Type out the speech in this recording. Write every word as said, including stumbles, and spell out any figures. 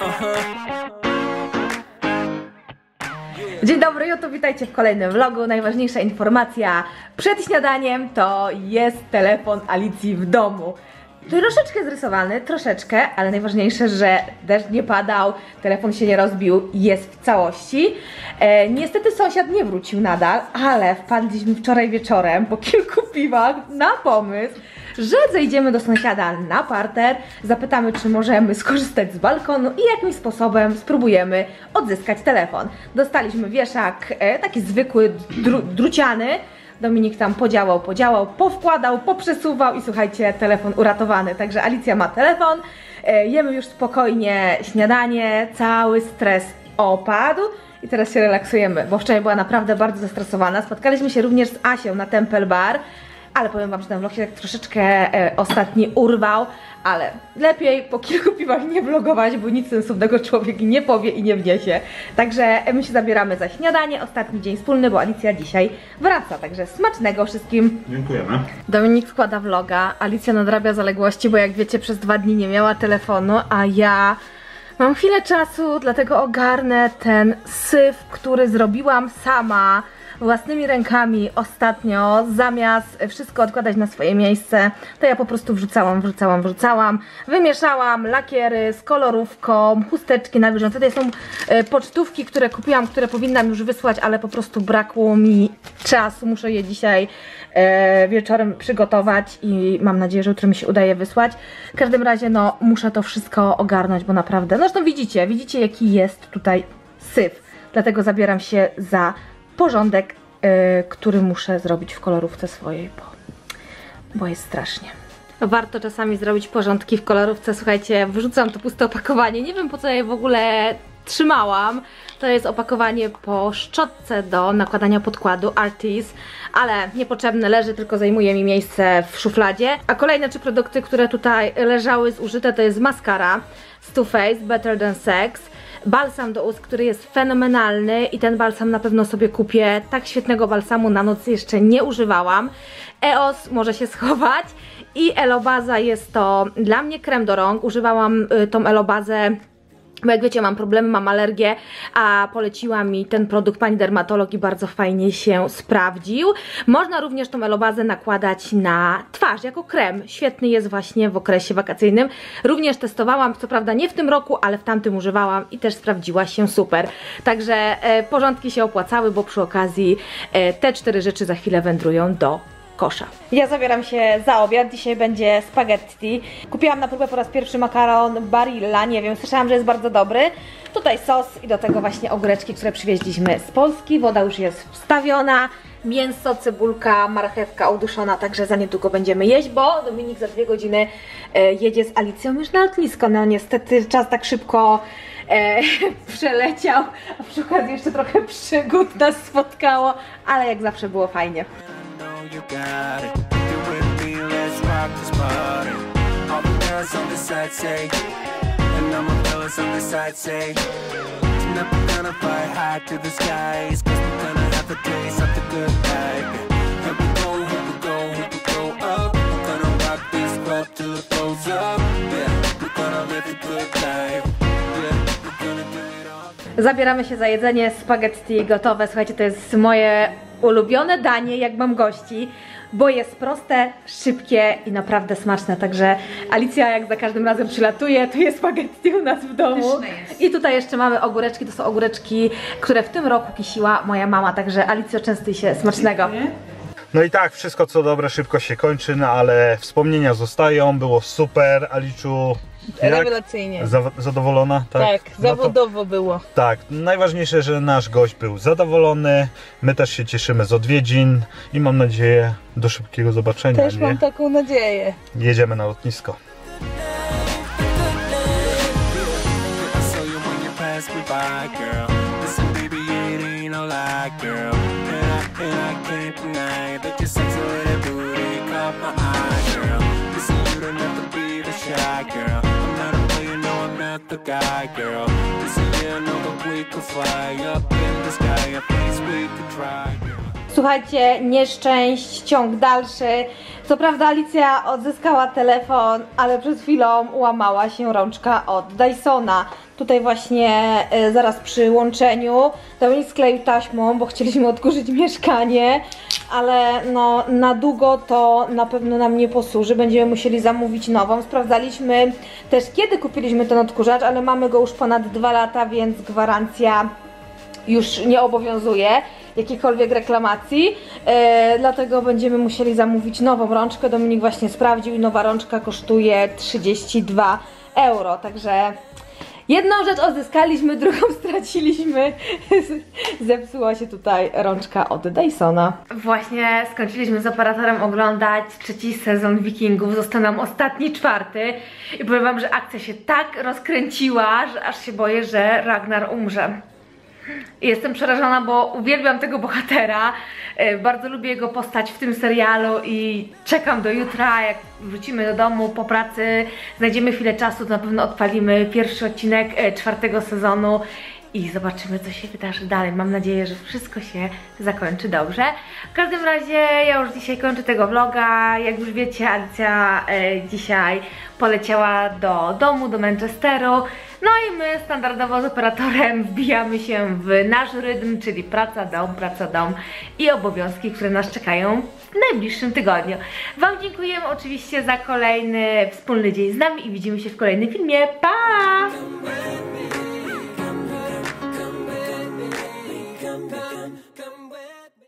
Dzień dobry YouTube, witajcie w kolejnym vlogu. Najważniejsza informacja przed śniadaniem to jest telefon Alicji w domu. Troszeczkę zrysowany, troszeczkę, ale najważniejsze, że deszcz nie padał, telefon się nie rozbił, jest w całości. E, niestety sąsiad nie wrócił nadal, ale wpadliśmy wczoraj wieczorem po kilku piwach na pomysł, że zejdziemy do sąsiada na parter, zapytamy, czy możemy skorzystać z balkonu i jakimś sposobem spróbujemy odzyskać telefon. Dostaliśmy wieszak, e, taki zwykły, dru, druciany. Dominik tam podziałał, podziałał, powkładał, poprzesuwał i słuchajcie, telefon uratowany. Także Alicja ma telefon, e, jemy już spokojnie śniadanie, cały stres opadł i teraz się relaksujemy, bo wczoraj była naprawdę bardzo zestresowana. Spotkaliśmy się również z Asią na Temple Bar, ale powiem wam, że ten vlog się tak troszeczkę e, ostatni urwał, ale lepiej po kilku piwach nie vlogować, bo nic sensownego człowiek nie powie i nie wniesie. Także my się zabieramy za śniadanie, ostatni dzień wspólny, bo Alicja dzisiaj wraca, także smacznego wszystkim. Dziękujemy. Dominik wkłada vloga, Alicja nadrabia zaległości, bo jak wiecie, przez dwa dni nie miała telefonu, a ja mam chwilę czasu, dlatego ogarnę ten syf, który zrobiłam sama własnymi rękami ostatnio. Zamiast wszystko odkładać na swoje miejsce, to ja po prostu wrzucałam, wrzucałam, wrzucałam, wymieszałam lakiery z kolorówką, chusteczki nawilżące. Tutaj są e, pocztówki, które kupiłam, które powinnam już wysłać, ale po prostu brakło mi czasu. Muszę je dzisiaj e, wieczorem przygotować i mam nadzieję, że jutro mi się udaje wysłać. W każdym razie no muszę to wszystko ogarnąć, bo naprawdę, no zresztą widzicie, widzicie jaki jest tutaj syf. Dlatego zabieram się za porządek, yy, który muszę zrobić w kolorówce swojej, bo, bo jest strasznie. Warto czasami zrobić porządki w kolorówce. Słuchajcie, wrzucam to puste opakowanie. Nie wiem, po co ja je w ogóle trzymałam. To jest opakowanie po szczotce do nakładania podkładu Artis, ale niepotrzebne, leży, tylko zajmuje mi miejsce w szufladzie. A kolejne trzy produkty, które tutaj leżały zużyte, to jest maskara z Too Faced Better Than Sex, balsam do ust, który jest fenomenalny i ten balsam na pewno sobie kupię. Tak świetnego balsamu na noc jeszcze nie używałam. E O S może się schować i Elobaza jest to dla mnie krem do rąk. Używałam y, tą Elobazę, bo jak wiecie, mam problemy, mam alergię, a poleciła mi ten produkt pani dermatolog i bardzo fajnie się sprawdził. Można również tą Elobazę nakładać na twarz jako krem. Świetny jest właśnie w okresie wakacyjnym. Również testowałam, co prawda nie w tym roku, ale w tamtym używałam i też sprawdziła się super. Także e, porządki się opłacały, bo przy okazji e, te cztery rzeczy za chwilę wędrują do kosza. Ja zabieram się za obiad, dzisiaj będzie spaghetti. Kupiłam na próbę po raz pierwszy makaron Barilla, nie wiem, słyszałam, że jest bardzo dobry. Tutaj sos i do tego właśnie ogóreczki, które przywieźliśmy z Polski. Woda już jest wstawiona, mięso, cebulka, marchewka uduszona, także za niedługo będziemy jeść, bo Dominik za dwie godziny e, jedzie z Alicją już na lotnisko. No niestety czas tak szybko e, przeleciał, a przy okazji jeszcze trochę przygód nas spotkało, ale jak zawsze było fajnie. You got it. You with me, let's rock this party. All the girls on the side say, and all my fellas on the side say, tonight we're gonna fly high to the skies, cause we're gonna have a taste of the good life. Here we go, here we go, here we go up. We're gonna rock this club till it blows up. Yeah, we're gonna live a good life. Yeah, we're gonna do it all. Zabieramy się za jedzenie, spaghetti gotowe. Słuchajcie, to jest moje ulubione danie, jak mam gości, bo jest proste, szybkie i naprawdę smaczne. Także Alicja jak za każdym razem przylatuje, to jest spaghetti u nas w domu. I tutaj jeszcze mamy ogóreczki, to są ogóreczki, które w tym roku kisiła moja mama, także Alicjo, częstuj się, smacznego. No i tak, wszystko co dobre szybko się kończy, no ale wspomnienia zostają, było super. Aliczu, rewelacyjnie. Za, zadowolona? Tak, tak zawodowo no to, było. Tak, najważniejsze, że nasz gość był zadowolony, my też się cieszymy z odwiedzin i mam nadzieję do szybkiego zobaczenia. Też nie? mam taką nadzieję. Jedziemy na lotnisko. The guy, girl. This is yeah, no, but we could fly up in the sky. A place we could try, girl. Słuchajcie, nieszczęść, ciąg dalszy. Co prawda Alicja odzyskała telefon, ale przed chwilą łamała się rączka od Dysona. Tutaj właśnie y, zaraz przy łączeniu Dominik skleił taśmą, bo chcieliśmy odkurzyć mieszkanie, ale no na długo to na pewno nam nie posłuży, będziemy musieli zamówić nową. Sprawdzaliśmy też, kiedy kupiliśmy ten odkurzacz, ale mamy go już ponad dwa lata, więc gwarancja już nie obowiązuje jakiejkolwiek reklamacji, e, dlatego będziemy musieli zamówić nową rączkę. Dominik właśnie sprawdził i nowa rączka kosztuje trzydzieści dwa euro, także jedną rzecz odzyskaliśmy, drugą straciliśmy. Zepsuła się tutaj rączka od Dysona. Właśnie skończyliśmy z operatorem oglądać trzeci sezon Wikingów. Został nam ostatni, czwarty. I powiem wam, że akcja się tak rozkręciła, że aż się boję, że Ragnar umrze. Jestem przerażona, bo uwielbiam tego bohatera, bardzo lubię jego postać w tym serialu i czekam do jutra, jak wrócimy do domu po pracy, znajdziemy chwilę czasu, to na pewno odpalimy pierwszy odcinek czwartego sezonu i zobaczymy, co się wydarzy dalej. Mam nadzieję, że wszystko się zakończy dobrze. W każdym razie ja już dzisiaj kończę tego vloga. Jak już wiecie, Alicja e, dzisiaj poleciała do domu, do Manchesteru. No i my standardowo z operatorem wbijamy się w nasz rytm, czyli praca, dom, praca, dom i obowiązki, które nas czekają w najbliższym tygodniu. Wam dziękujemy oczywiście za kolejny wspólny dzień z nami i widzimy się w kolejnym filmie. Pa!